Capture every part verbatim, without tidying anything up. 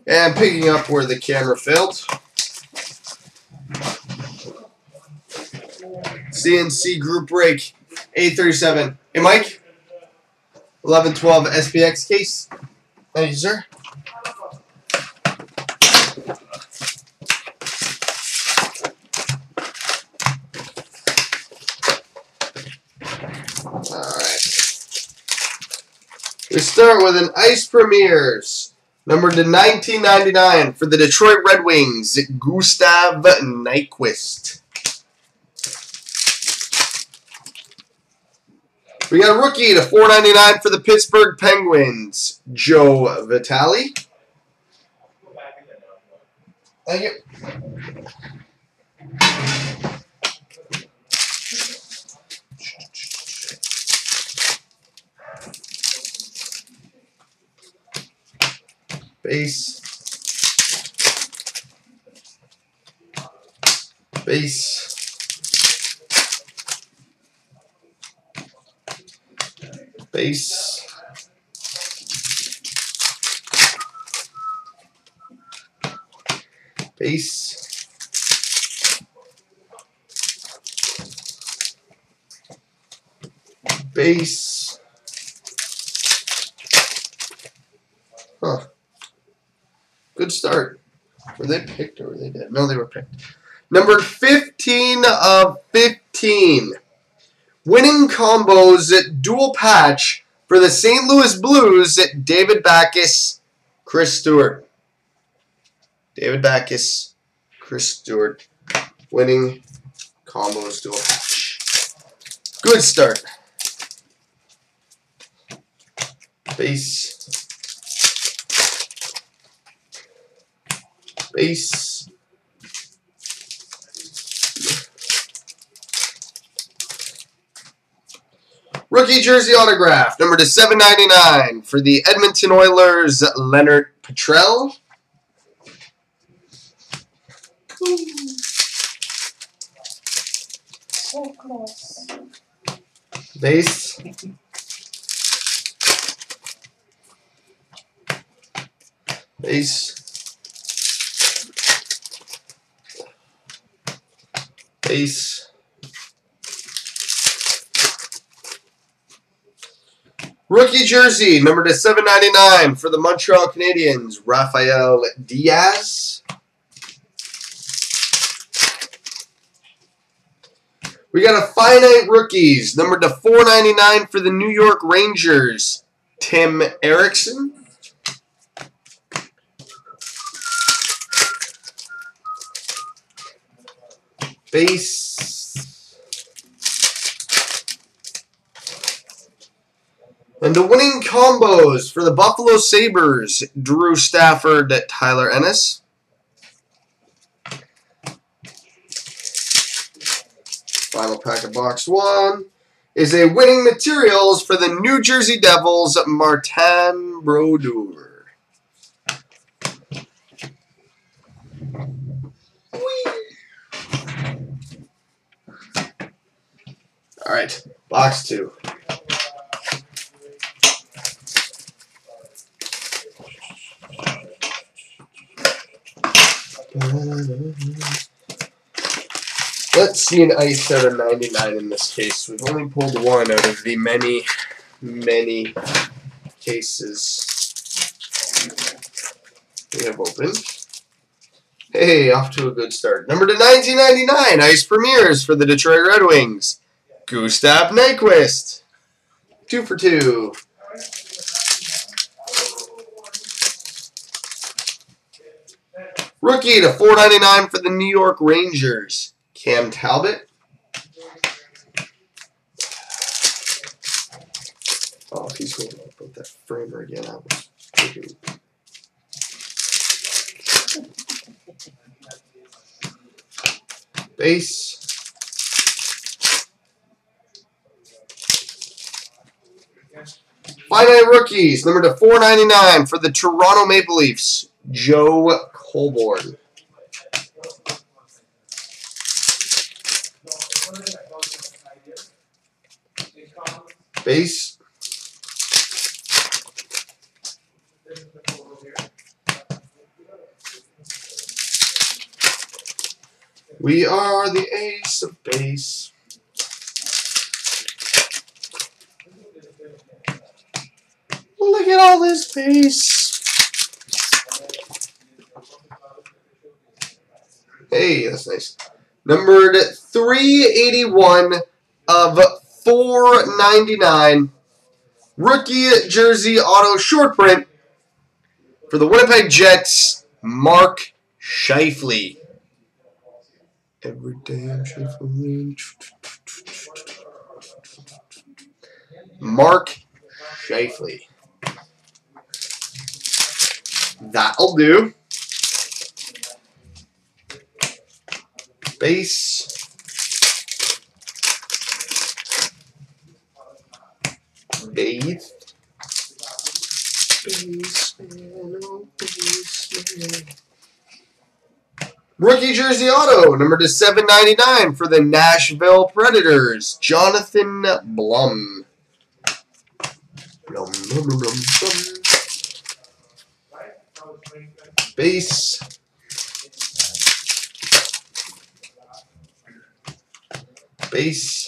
And picking up where the camera failed. C N C group break, eight thirty-seven. Hey, Mike. eleven twelve S P X case. Thank you, sir. We start with an Ice Premiers, numbered to nineteen ninety-nine for the Detroit Red Wings, Gustav Nyquist. We got a rookie to four ninety-nine for the Pittsburgh Penguins, Joe Vitale. Thank you. Base. Base. Base. Base. Base. Huh. Good start. Were they picked or were they dead? No, they were picked. Number fifteen of fifteen. Winning combos at dual patch for the Saint Louis Blues at David Backes, Chris Stewart. David Backes, Chris Stewart. Winning combos dual patch. Good start. Base. Base. Rookie jersey autograph, number to seven ninety-nine for the Edmonton Oilers, Leonard Petrell. So close. Base. Base. Base. Rookie jersey, number to seven ninety-nine for the Montreal Canadiens, Rafael Diaz. We got a finite rookies, number to four ninety-nine for the New York Rangers, Tim Erickson. Base. And the winning combos for the Buffalo Sabres, Drew Stafford, Tyler Ennis. Final pack of box one is a winning materials for the New Jersey Devils, Martin Brodeur. All right, box two. Let's see an ice out of ninety-nine in this case. We've only pulled one out of the many, many cases we have opened. Hey, off to a good start. Number to nineteen ninety-nine, Ice Premiers for the Detroit Red Wings, Gustav Nyquist. Two for two. Rookie to four ninety-nine for the New York Rangers, Cam Talbot. Oh, if he's going to put that framer again, I was freaking. Base. Finite rookies, number to four ninety-nine for the Toronto Maple Leafs, Joe Colborne. Base. We are the ace of base. Look at all this base. Hey, that's nice. Numbered three eighty-one of four ninety-nine. Rookie jersey auto short print for the Winnipeg Jets, Mark Scheifele. Every day I'm Scheifele. Mark Scheifele. That'll do. Base. Base. Baseman, oh baseman. Rookie jersey auto, number to seven ninety-nine for the Nashville Predators, Jonathan Blum. Blum, blum, blum, blum, blum. Base. Base.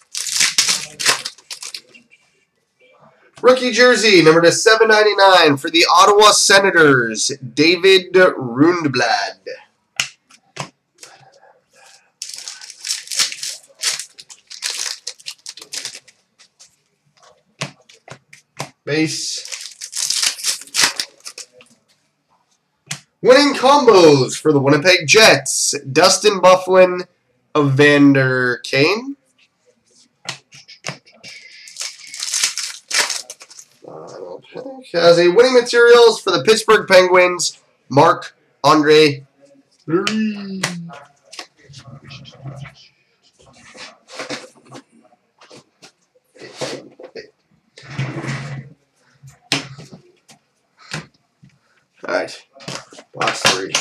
Rookie jersey, number to seven ninety-nine for the Ottawa Senators, David Rundblad. Base. Winning combos for the Winnipeg Jets, Dustin Byfuglien, Evander Kane. Has a winning materials for the Pittsburgh Penguins, Marc-Andre Fleury. All right, box three.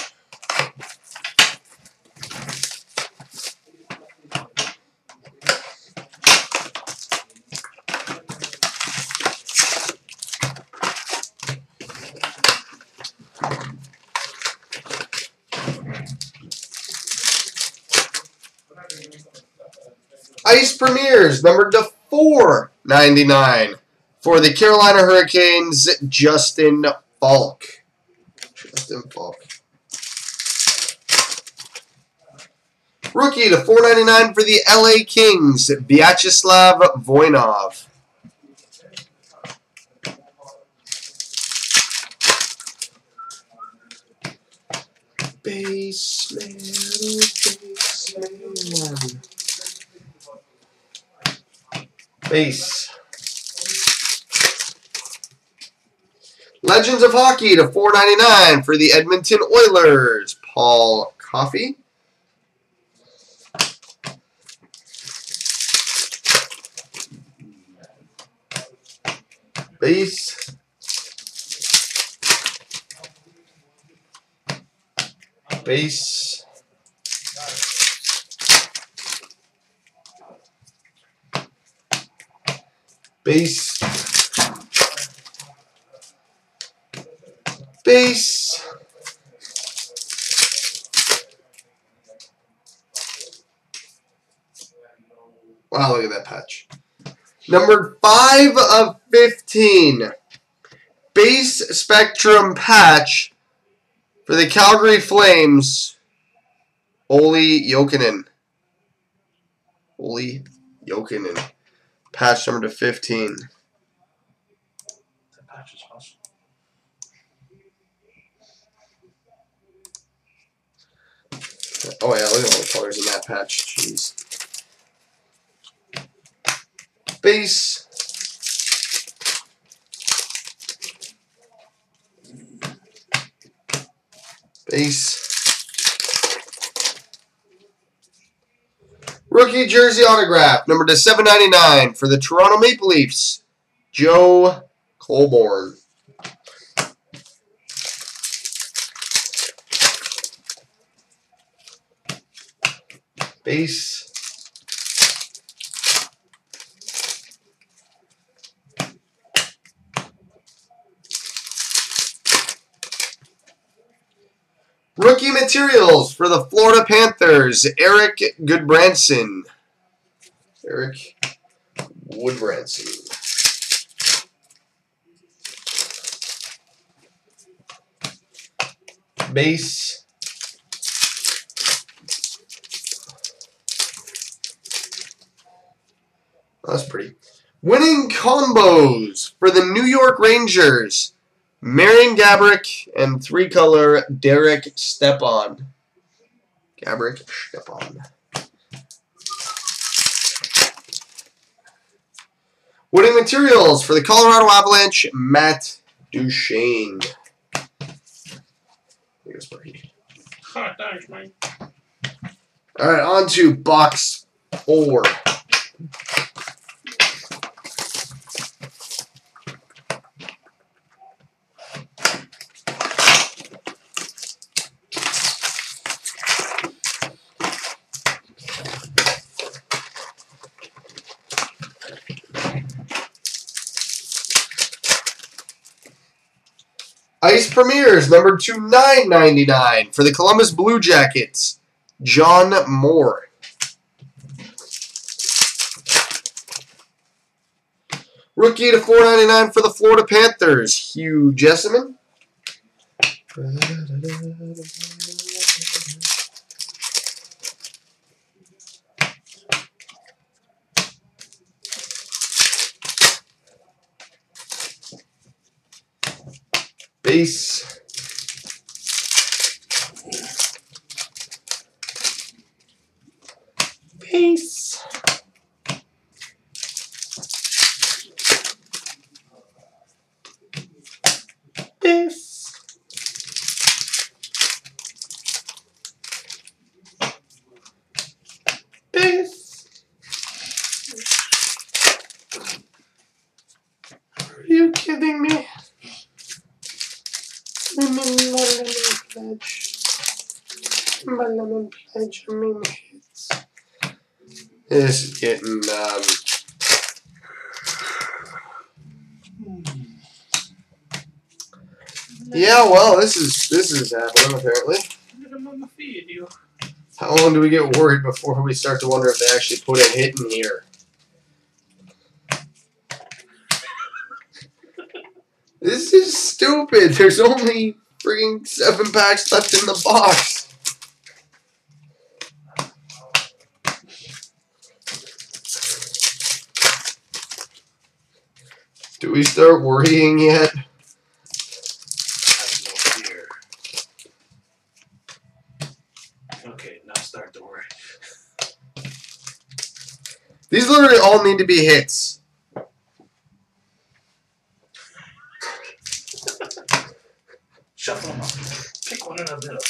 Ice Premiers, numbered to four ninety-nine for the Carolina Hurricanes, Justin Falk. Justin Falk. Rookie to four ninety-nine for the L A Kings, Vyacheslav Voinov. Baseman, baseman. Base. Legends of Hockey to four ninety-nine for the Edmonton Oilers, Paul Coffey. Base. Base. Base. Base. Wow, look at that patch. Number five of fifteen. Base Spectrum patch for the Calgary Flames, Olli Jokinen. Olli Jokinen. Patch number to fifteen. That patch is awesome. Oh yeah, look at all the colors in that patch. Jeez. Base. Base. Rookie jersey autograph, number to seven ninety-nine for the Toronto Maple Leafs, Joe Colborne. Base. Rookie materials for the Florida Panthers, Eric Goodbranson. Eric Woodbranson. Base. That's pretty. Winning combos for the New York Rangers, Marian Gaborik and three-color Derek Stepan. Gaborik Stepan. Winning materials for the Colorado Avalanche, Matt Duchene. Oh, thanks, man. All right, on to box four. Ice Premiers, number two nine ninety-nine for the Columbus Blue Jackets, John Moore. Rookie to four ninety-nine for the Florida Panthers, Hugh Jessamine. Base. Base. Base. Base. Are you kidding me? Pledge. This is getting um yeah, well, this is this is happening apparently. How long do we get worried before we start to wonder if they actually put a hit in here? This is stupid. There's only freaking seven packs left in the box. Do we start worrying yet? I have no fear. Okay, now start to worry. These literally all need to be hits. Shuffle them up. Pick one in the middle.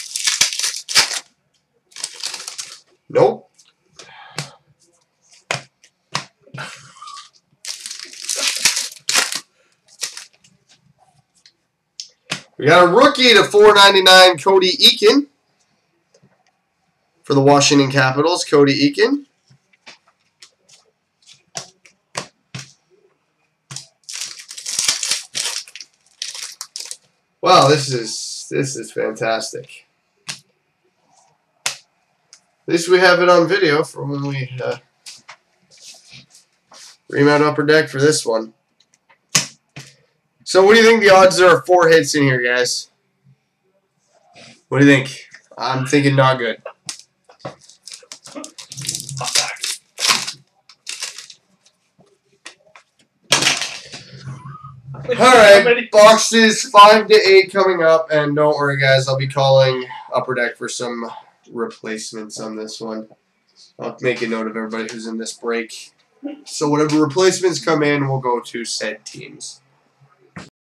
Nope. We got a rookie to four ninety-nine, Cody Eakin. For the Washington Capitals, Cody Eakin. Wow, this is this is fantastic. At least we have it on video for when we uh, remount Upper Deck for this one. So what do you think the odds are of four hits in here, guys? What do you think? I'm thinking not good. Alright, boxes five to eight coming up, and don't worry guys, I'll be calling Upper Deck for some replacements on this one. I'll make a note of everybody who's in this break. So whatever replacements come in, we'll go to said teams.